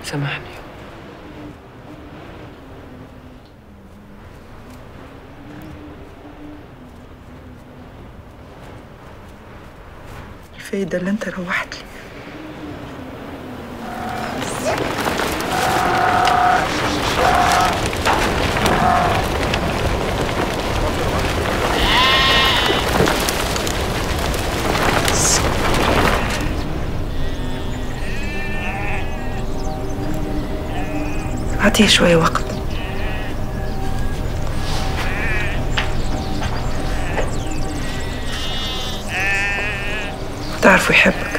سامحني. الفايدة اللي انت روحت لي. أعطيه شوية وقت. تعرفوا يحبك.